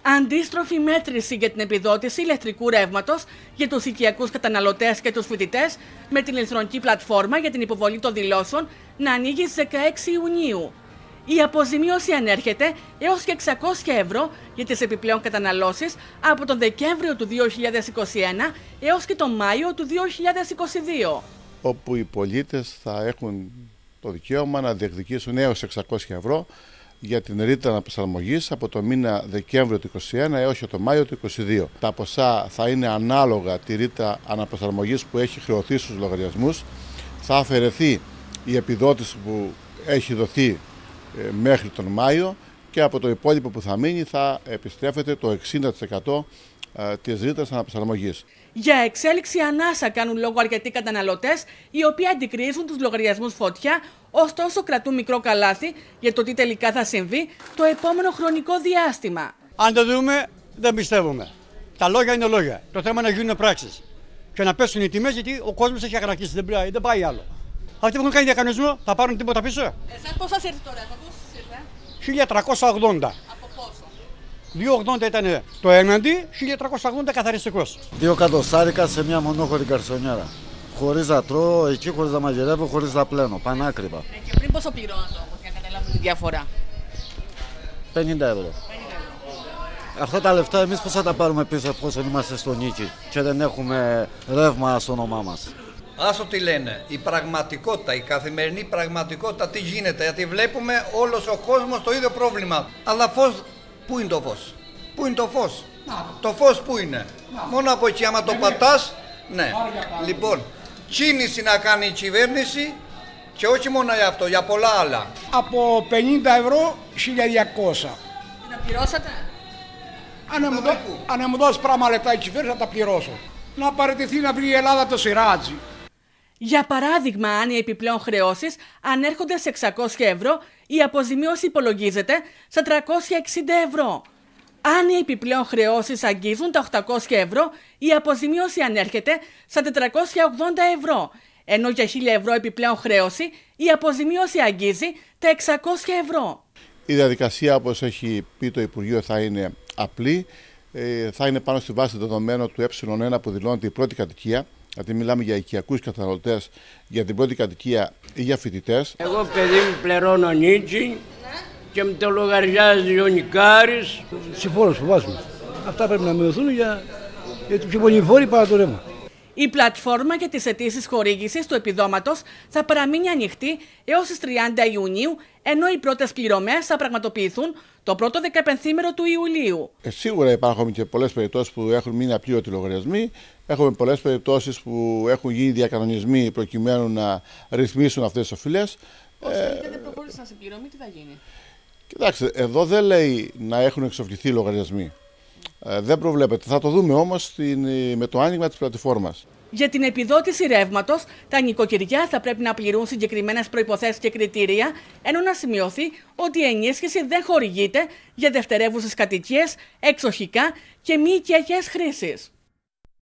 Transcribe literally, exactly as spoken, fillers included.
Αντίστροφη μέτρηση για την επιδότηση ηλεκτρικού ρεύματος για τους οικιακούς καταναλωτές και τους φοιτητές με την ηλεκτρονική πλατφόρμα για την υποβολή των δηλώσεων να ανοίγει στις δεκαέξι Ιουνίου. Η αποζημίωση ανέρχεται έως και εξακόσια ευρώ για τις επιπλέον καταναλώσεις από τον Δεκέμβριο του δύο χιλιάδες είκοσι ένα έως και τον Μάιο του δύο χιλιάδες είκοσι δύο. Όπου οι πολίτες θα έχουν το δικαίωμα να διεκδικήσουν έως εξακόσια ευρώ για την ρήτρα αναπροσαρμογής από το μήνα Δεκέμβριο του είκοσι ένα έως και το Μάιο του είκοσι δύο. Τα ποσά θα είναι ανάλογα τη ρήτρα αναπροσαρμογής που έχει χρεωθεί στους λογαριασμούς. Θα αφαιρεθεί η επιδότηση που έχει δοθεί μέχρι τον Μάιο και από το υπόλοιπο που θα μείνει θα επιστρέφεται το εξήντα τοις εκατό της ρήτρας αναπροσαρμογής. Για εξέλιξη ανάσα κάνουν λόγο αρκετοί καταναλωτές, οι οποίοι αντικρίζουν τους λογαριασμούς φωτιά, ωστόσο κρατούν μικρό καλάθι για το τι τελικά θα συμβεί το επόμενο χρονικό διάστημα. Αν το δούμε, δεν πιστεύουμε. Τα λόγια είναι λόγια. Το θέμα είναι να γίνουν πράξεις και να πέσουν οι τιμές, γιατί ο κόσμος έχει αγανακτήσει. Δεν, δεν πάει άλλο. Αυτοί που έχουν κάνει διακανονισμό θα πάρουν τίποτα πίσω. Εσάς πώς σας ήρθε τώρα, από πόσο σας ήρθε? χίλια τριακόσια ογδόντα. Από πόσο? δύο ογδόντα ήταν το έναντι, χίλια τριακόσια ογδόντα καθαριστικός. Δύο κατοστάρικα σε μια μονόχωρη καρσονιέρα. Χωρίς να τρώω, εκεί χωρίς να μαγειρεύω, χωρίς να πλένω. Πανάκριβα. Ε, και πριν πόσο πληρώνατε όμως για να καταλάβουμε τη διαφορά? πενήντα ευρώ. Αυτά τα λεφτά εμείς πώς θα τα πάρουμε πίσω εφόσον είμαστε στο νίκη και δεν έχουμε ρεύμα στο όνομά μας? Άσο τι λένε, η πραγματικότητα, η καθημερινή πραγματικότητα τι γίνεται, γιατί βλέπουμε όλος ο κόσμος το ίδιο πρόβλημα. Αλλά φως, πού είναι το φως, πού είναι το φως, να. Το φως πού είναι, να. Μόνο από εκεί άμα το πατάς, ναι. Λοιπόν, κίνηση να κάνει η κυβέρνηση και όχι μόνο για αυτό, για πολλά άλλα. Από πενήντα ευρώ χίλια διακόσια. Τι τα πληρώσατε? Αν μου δώσει πράγμα λεπτά η κυβέρνηση θα τα πληρώσω. Να παραιτηθεί να βρει η Ελλάδα το σειράτζι. Για παράδειγμα, αν οι επιπλέον χρεώσεις ανέρχονται σε εξακόσια ευρώ, η αποζημίωση υπολογίζεται στα τριακόσια εξήντα ευρώ. Αν οι επιπλέον χρεώσεις αγγίζουν τα οκτακόσια ευρώ, η αποζημίωση ανέρχεται στα τετρακόσια ογδόντα ευρώ. Ενώ για χίλια ευρώ επιπλέον χρέωση, η αποζημίωση αγγίζει τα εξακόσια ευρώ. Η διαδικασία, όπως έχει πει το Υπουργείο, θα είναι απλή. Θα είναι πάνω στη βάση δεδομένων του ε ένα που δηλώνεται η πρώτη κατοικία. Γιατί μιλάμε για οικιακούς καταναλωτές, για την πρώτη κατοικία ή για φοιτητές. Εγώ παιδί μου πληρώνω νίκη και με το λογαριάζει ο νοικάρης. Στις φόρους που βάζουμε. Αυτά πρέπει να μειωθούν για, για τους πιο πολλοί φόροι παρά το ρεύμα. Η πλατφόρμα για τις αιτήσεις χορήγησης του επιδόματος θα παραμείνει ανοιχτή έως τις τριάντα Ιουνίου, ενώ οι πρώτες πληρωμές θα πραγματοποιηθούν το πρώτο δεκαπενθήμερο του Ιουλίου. Ε, σίγουρα υπάρχουν και πολλές περιπτώσεις που έχουν μείνει απλήρωτοι λογαριασμοί. Έχουμε πολλές περιπτώσεις που έχουν γίνει διακανονισμοί προκειμένου να ρυθμίσουν αυτές τις οφειλές. Όσοι ε, δεν προχώρησαν σε πληρωμή, τι θα γίνει? Κοιτάξτε, εδώ δεν λέει να έχουν εξοφληθεί οι λογαριασμοί. Ε, δεν προβλέπεται. Θα το δούμε όμως στην, με το άνοιγμα της πλατφόρμας. Για την επιδότηση ρεύματος, τα νοικοκυριά θα πρέπει να πληρούν συγκεκριμένες προϋποθέσεις και κριτήρια, ενώ να σημειωθεί ότι η ενίσχυση δεν χορηγείται για δευτερεύουσες κατοικίες, εξοχικά και μη οικιακές χρήσεις.